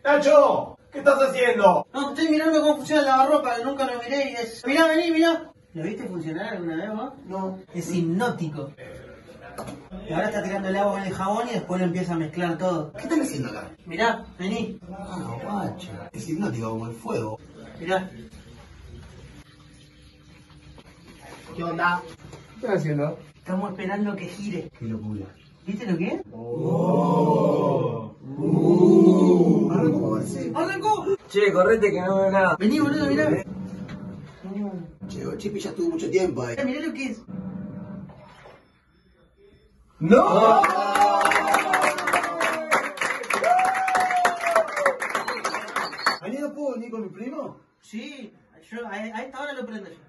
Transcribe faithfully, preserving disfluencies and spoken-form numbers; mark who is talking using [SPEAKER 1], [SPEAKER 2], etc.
[SPEAKER 1] ¡Nacho! ¿Qué estás haciendo?
[SPEAKER 2] No, estoy mirando cómo funciona el lavarropa, que nunca lo miré y es... Mirá, vení, mirá. ¿Lo viste funcionar alguna vez vos?
[SPEAKER 1] No.
[SPEAKER 2] Es hipnótico. Y ahora está tirando el agua con el jabón y después lo empieza a mezclar todo.
[SPEAKER 1] ¿Qué están haciendo acá?
[SPEAKER 2] Mirá, vení.
[SPEAKER 1] Ah, guacha. Es hipnótico como el fuego.
[SPEAKER 2] Mirá.
[SPEAKER 1] ¿Qué onda?
[SPEAKER 3] ¿Qué están haciendo?
[SPEAKER 2] Estamos esperando que gire.
[SPEAKER 1] Qué locura.
[SPEAKER 2] ¿Viste lo que es?
[SPEAKER 1] ¡Oh! ¡Uh! Arrancó, Marcelo.
[SPEAKER 2] ¡Arrancó!
[SPEAKER 3] Che, correte que no veo nada.
[SPEAKER 2] Vení, boludo, mirá.
[SPEAKER 1] Che, Chipi ya estuvo mucho tiempo ahí.
[SPEAKER 2] Mirá, mirá lo que es.
[SPEAKER 1] ¡No! ¿Mañana puedo venir con mi primo?
[SPEAKER 2] Sí, yo a, a esta hora lo prendo yo.